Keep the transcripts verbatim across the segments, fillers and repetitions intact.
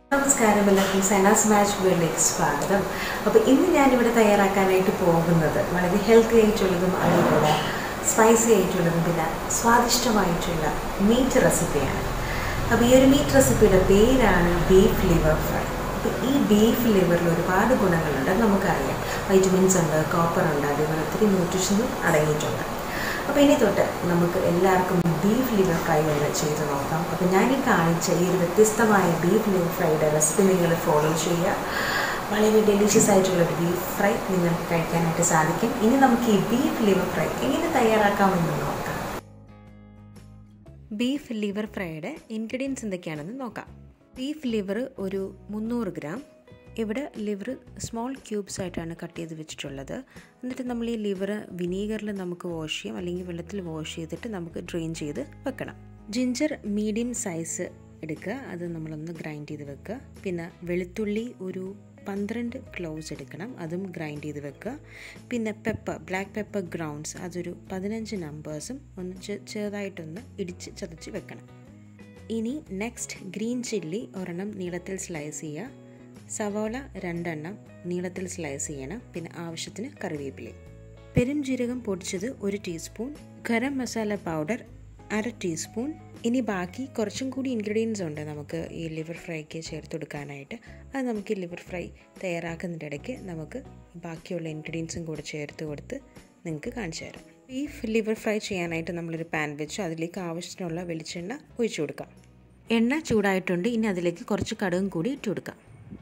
നമസ്കാരം എല്ലാവർക്കും സൈനാസ് മാച്ച് വേൾഡിലേക്ക് സ്വാഗതം. അപ്പോൾ ഇന്ന് ഞാനിവിടെ തയ്യാറാക്കാനായിട്ട് പോകുന്നത് വളരെ ഹെൽത്തി ആയിട്ടുള്ളതും അതുപോലെ സ്പൈസി ആയിട്ടുള്ളതും പിന്നെ സ്വാദിഷ്ടമായിട്ടുള്ള മീറ്റ് റെസിപ്പിയാണ്. അപ്പോൾ ഈ ഒരു മീറ്റ് റെസിപ്പിയുടെ പേരാണ് ബീഫ് ലിവർ ഫ്രൈ. അപ്പോൾ ഈ ബീഫ് ലിവറിൽ ഒരുപാട് ഗുണങ്ങളുണ്ട്, നമുക്കറിയാം. വൈറ്റമിൻസ് ഉണ്ട്, കോപ്പർ ഉണ്ട്, അതുപോലെ ഒത്തിരി ന്യൂട്രീഷനും അടങ്ങിയിട്ടുണ്ട്. അപ്പോൾ ഇനി തൊട്ട് നമുക്ക് എല്ലാവർക്കും ബീഫ് ലിവർ ഫ്രൈ ഒന്ന് ചെയ്ത് നോക്കാം. അപ്പോൾ ഞാൻ ഈ കാണിച്ച ഈ ഒരു വ്യത്യസ്തമായ ബീഫ് ലിവർ ഫ്രൈയുടെ റെസിപ്പി നിങ്ങൾ ഫോളോ ചെയ്യുക. വളരെ ഡെലിഷ്യസ് ആയിട്ടുള്ളൊരു ബീഫ് ഫ്രൈ നിങ്ങൾക്ക് കഴിക്കാനായിട്ട് സാധിക്കും. ഇനി നമുക്ക് ഈ ബീഫ് ലിവർ ഫ്രൈ എങ്ങനെ തയ്യാറാക്കാമെന്ന് നോക്കാം. ബീഫ് ലിവർ ഫ്രൈയുടെ ഇൻഗ്രീഡിയൻസ് എന്തൊക്കെയാണെന്ന് നോക്കാം. ബീഫ് ലിവർ ഒരു മുന്നൂറ് ഗ്രാം. ഇവിടെ ലിവർ സ്മോൾ ക്യൂബ്സ് ആയിട്ടാണ് കട്ട് ചെയ്ത് വെച്ചിട്ടുള്ളത്. എന്നിട്ട് നമ്മൾ ഈ ലിവർ വിനീഗറിൽ നമുക്ക് വാഷ് ചെയ്യാം, അല്ലെങ്കിൽ വെള്ളത്തിൽ വാഷ് ചെയ്തിട്ട് നമുക്ക് ഡ്രെയിൻ ചെയ്ത് വെക്കണം. ജിഞ്ചർ മീഡിയം സൈസ് എടുക്കുക, അത് നമ്മളൊന്ന് ഗ്രൈൻഡ് ചെയ്ത് വെക്കുക. പിന്നെ വെളുത്തുള്ളി ഒരു പന്ത്രണ്ട് ക്ലോവ്സ് എടുക്കണം, അതും ഗ്രൈൻഡ് ചെയ്ത് വെക്കുക. പിന്നെ പെപ്പർ, ബ്ലാക്ക് പെപ്പർ ഗ്രൗണ്ട്സ്, അതൊരു പതിനഞ്ച് നമ്പേഴ്സും ഒന്ന് ചെറുതായിട്ടൊന്ന് ഇടിച്ച് ചതച്ച് വെക്കണം. ഇനി നെക്സ്റ്റ് ഗ്രീൻ ചില്ലി ഒരെണ്ണം നീളത്തിൽ സ്ലൈസ് ചെയ്യുക. സവോള രണ്ടെണ്ണം നീളത്തിൽ സ്ലൈസ് ചെയ്യണം. പിന്നെ ആവശ്യത്തിന് കറിവേപ്പില. പെരുംജീരകം പൊടിച്ചത് ഒരു ടീസ്പൂൺ. ഗരം മസാല പൗഡർ അര ടീസ്പൂൺ. ഇനി ബാക്കി കുറച്ചും കൂടി ഇൻഗ്രീഡിയൻസ് ഉണ്ട് നമുക്ക് ഈ ലിവർ ഫ്രൈക്ക് ചേർത്ത് കൊടുക്കാനായിട്ട്. അത് നമുക്ക് ലിവർ ഫ്രൈ തയ്യാറാക്കുന്നതിൻ്റെ ഇടയ്ക്ക് നമുക്ക് ബാക്കിയുള്ള ഇൻഗ്രീഡിയൻസും കൂടെ ചേർത്ത് കൊടുത്ത് നിങ്ങൾക്ക് കാണിച്ചു തരാം. ബീഫ് ലിവർ ഫ്രൈ ചെയ്യാനായിട്ട് നമ്മളൊരു പാൻ വെച്ച് അതിലേക്ക് ആവശ്യത്തിനുള്ള വെളിച്ചെണ്ണ ഒഴിച്ചു കൊടുക്കാം. എണ്ണ ചൂടായിട്ടുണ്ട്. ഇനി അതിലേക്ക് കുറച്ച് കടുകും കൂടി ഇട്ട് കൊടുക്കാം.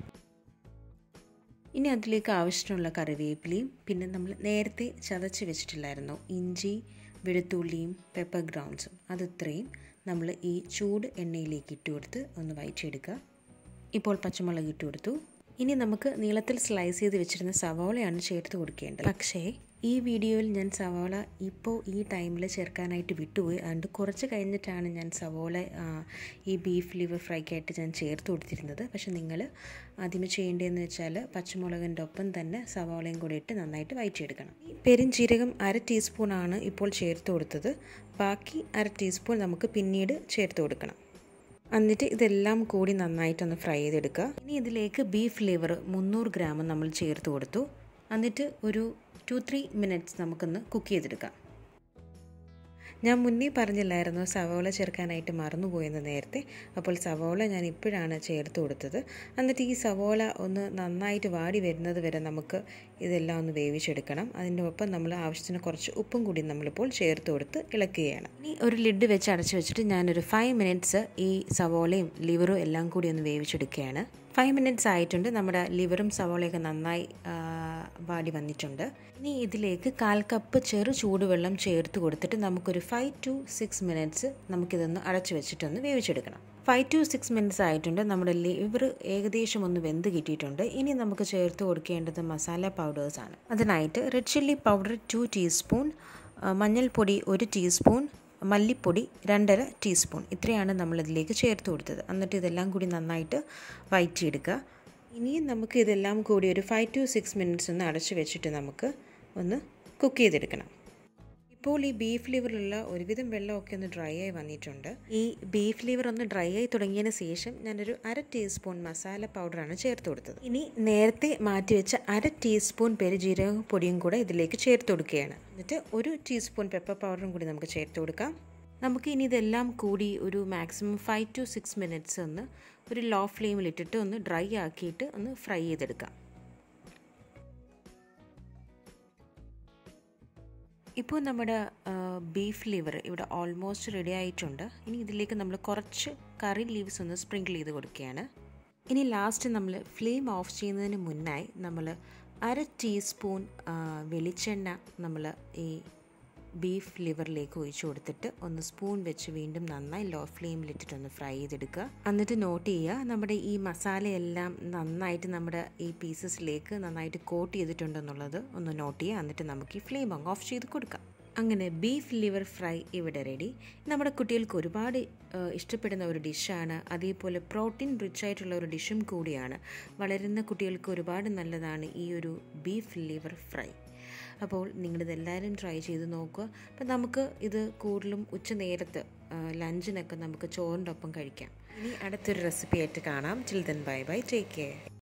ഇനി അതിലേക്ക് ആവശ്യത്തിനുള്ള കറിവേപ്പിലയും പിന്നെ നമ്മൾ നേരത്തെ ചതച്ച് വെച്ചിട്ടില്ലായിരുന്നു ഇഞ്ചി, വെളുത്തുള്ളിയും പെപ്പർ ഗ്രൗണ്ട്സും, അതിത്രയും നമ്മൾ ഈ ചൂട് എണ്ണയിലേക്ക് ഇട്ട് കൊടുത്ത് ഒന്ന് വഴറ്റിയെടുക്കുക. ഇപ്പോൾ പച്ചമുളക് ഇട്ട് കൊടുത്തു. ഇനി നമുക്ക് നീളത്തിൽ സ്ലൈസ് ചെയ്ത് വെച്ചിരുന്ന സവോളയാണ് ചേർത്ത് കൊടുക്കേണ്ടത്. പക്ഷേ ഈ വീഡിയോയിൽ ഞാൻ സവോള ഇപ്പോൾ ഈ ടൈമിൽ ചേർക്കാനായിട്ട് വിട്ടുപോയി. അതുകൊണ്ട് കുറച്ച് കഴിഞ്ഞിട്ടാണ് ഞാൻ സവോള ഈ ബീഫ് ലിവർ ഫ്രൈക്കായിട്ട് ഞാൻ ചേർത്ത് കൊടുത്തിരുന്നത്. പക്ഷെ നിങ്ങൾ ആദ്യമേ ചെയ്യേണ്ടതെന്ന് വെച്ചാൽ പച്ചമുളകിൻ്റെ ഒപ്പം തന്നെ സവോളയും കൂടി ഇട്ട് നന്നായിട്ട് വഴറ്റിയെടുക്കണം. ഈ പെരുംജീരകം അര ടീസ്പൂണാണ് ഇപ്പോൾ ചേർത്ത് കൊടുത്തത്. ബാക്കി അര ടീസ്പൂൺ നമുക്ക് പിന്നീട് ചേർത്ത് കൊടുക്കണം. എന്നിട്ട് ഇതെല്ലാം കൂടി നന്നായിട്ടൊന്ന് ഫ്രൈ ചെയ്തെടുക്കുക. ഇനി ഇതിലേക്ക് ബീഫ് ലിവർ മുന്നൂറ് ഗ്രാം നമ്മൾ ചേർത്ത് കൊടുത്തു. എന്നിട്ട് ഒരു ടു ത്രീ മിനിറ്റ്സ് നമുക്കൊന്ന് കുക്ക് ചെയ്തെടുക്കാം. ഞാൻ മുന്നേ പറഞ്ഞില്ലായിരുന്നു സവോള ചേർക്കാനായിട്ട് മറന്നുപോയെന്ന് നേരത്തെ. അപ്പോൾ സവോള ഞാൻ ഇപ്പോഴാണ് ചേർത്ത് കൊടുത്തത്. എന്നിട്ട് ഈ സവോള ഒന്ന് നന്നായിട്ട് വാടി വരുന്നത് വരെ നമുക്ക് ഇതെല്ലാം ഒന്ന് വേവിച്ചെടുക്കണം. അതിൻ്റെ ഒപ്പം നമ്മൾ ആവശ്യത്തിന് കുറച്ച് ഉപ്പും കൂടി നമ്മളിപ്പോൾ ചേർത്ത് കൊടുത്ത് ഇളക്കുകയാണ്. ഇനി ഒരു ലിഡ് വെച്ച് അടച്ചു വെച്ചിട്ട് ഞാനൊരു ഫൈവ് മിനിറ്റ്സ് ഈ സവോളയും ലിവറും എല്ലാം കൂടി ഒന്ന് വേവിച്ചെടുക്കുകയാണ്. ഫൈവ് മിനിറ്റ്സ് ആയിട്ടുണ്ട്. നമ്മുടെ ലിവറും സവോളയൊക്കെ നന്നായി വാടി വന്നിട്ടുണ്ട്. ഇനി ഇതിലേക്ക് കാൽ കപ്പ് ചെറു ചൂടുവെള്ളം ചേർത്ത് കൊടുത്തിട്ട് നമുക്കൊരു ഫൈവ് ടു സിക്സ് മിനിറ്റ്സ് നമുക്കിതൊന്ന് അടച്ചു വെച്ചിട്ടൊന്ന് വേവിച്ചെടുക്കണം. ഫൈവ് ടു സിക്സ് മിനിറ്റ്സ് ആയിട്ടുണ്ട്. നമ്മുടെ ലിവർ ഏകദേശം ഒന്ന് വെന്ത് കിട്ടിയിട്ടുണ്ട്. ഇനി നമുക്ക് ചേർത്ത് കൊടുക്കേണ്ടത് മസാല പൗഡേഴ്സാണ്. അതിനായിട്ട് red chilli powder two teaspoon, മഞ്ഞൾപ്പൊടി ഒരു ടീസ്പൂൺ, മല്ലിപ്പൊടി രണ്ടര ടീസ്പൂൺ, ഇത്രയാണ് നമ്മളിതിലേക്ക് ചേർത്ത് കൊടുത്തത്. എന്നിട്ട് ഇതെല്ലാം കൂടി നന്നായിട്ട് വഴറ്റിയെടുക്കുക. ഇനിയും നമുക്ക് ഇതെല്ലാം കൂടി ഒരു ഫൈവ് ടു സിക്സ് മിനിറ്റ്സ് ഒന്ന് അടച്ചു വെച്ചിട്ട് നമുക്ക് ഒന്ന് കുക്ക് ചെയ്തെടുക്കണം. ഇപ്പോൾ ഈ ബീഫ് ലിവറിലുള്ള ഒരുവിധം വെള്ളമൊക്കെ ഒന്ന് ഡ്രൈ ആയി വന്നിട്ടുണ്ട്. ഈ ബീഫ് ലിവർ ഒന്ന് ഡ്രൈ ആയി തുടങ്ങിയതിന് ശേഷം ഞാനൊരു അര ടീസ്പൂൺ മസാല പൗഡറാണ് ചേർത്ത് കൊടുത്തത്. ഇനി നേരത്തെ മാറ്റി വെച്ച അര ടീസ്പൂൺ പെരുജീരക പൊടിയും കൂടെ ഇതിലേക്ക് ചേർത്ത് കൊടുക്കുകയാണ്. എന്നിട്ട് ഒരു ടീസ്പൂൺ പെപ്പർ പൗഡറും കൂടി നമുക്ക് ചേർത്ത് കൊടുക്കാം. നമുക്ക് ഇനി ഇതെല്ലാം കൂടി ഒരു maximum five to six minutes ഒന്ന് ഒരു ലോ ഫ്ലെയിമിലിട്ടിട്ട് ഒന്ന് ഡ്രൈ ആക്കിയിട്ട് ഒന്ന് ഫ്രൈ ചെയ്തെടുക്കാം. ഇപ്പോൾ നമ്മുടെ ബീഫ് ലിവർ ഇവിടെ ഓൾമോസ്റ്റ് റെഡി ആയിട്ടുണ്ട്. ഇനി ഇതിലേക്ക് നമ്മൾ കുറച്ച് കറി ലീവ്സ് ഒന്ന് സ്പ്രിങ്കിൾ ചെയ്ത് കൊടുക്കുകയാണ്. ഇനി ലാസ്റ്റ് നമ്മൾ ഫ്ലെയിം ഓഫ് ചെയ്യുന്നതിന് മുന്നായി നമ്മൾ അര ടീസ്പൂൺ വെളിച്ചെണ്ണ നമ്മൾ ഈ ബീഫ് ലിവറിലേക്ക് ഒഴിച്ചു കൊടുത്തിട്ട് ഒന്ന് സ്പൂൺ വെച്ച് വീണ്ടും നന്നായി ലോ ഫ്ലെയിമിലിട്ടിട്ടൊന്ന് ഫ്രൈ ചെയ്തെടുക്കുക. എന്നിട്ട് നോട്ട് ചെയ്യുക, നമ്മുടെ ഈ മസാലയെല്ലാം നന്നായിട്ട് നമ്മുടെ ഈ പീസസിലേക്ക് നന്നായിട്ട് കോട്ട് ചെയ്തിട്ടുണ്ടെന്നുള്ളത് ഒന്ന് നോട്ട് ചെയ്യുക. എന്നിട്ട് നമുക്ക് ഈ ഫ്ലെയിം ഓഫ് ചെയ്ത് കൊടുക്കാം. അങ്ങനെ ബീഫ് ലിവർ ഫ്രൈ ഇവിടെ റെഡി. നമ്മുടെ കുട്ടികൾക്ക് ഒരുപാട് ഇഷ്ടപ്പെടുന്ന ഒരു ഡിഷാണ്. അതേപോലെ പ്രോട്ടീൻ റിച്ച് ആയിട്ടുള്ള ഒരു ഡിഷും കൂടിയാണ്. വളരുന്ന കുട്ടികൾക്ക് ഒരുപാട് നല്ലതാണ് ഈ ഒരു ബീഫ് ലിവർ ഫ്രൈ. അപ്പോൾ നിങ്ങളിതെല്ലാവരും ട്രൈ ചെയ്ത് നോക്കുക. അപ്പം നമുക്ക് ഇത് കൂടുതലും ഉച്ച നേരത്ത് ലഞ്ചിനൊക്കെ നമുക്ക് ചോറിൻ്റെ ഒപ്പം കഴിക്കാം. ഇനി അടുത്തൊരു റെസിപ്പി ആയിട്ട് കാണാം. Till then bye bye, take care.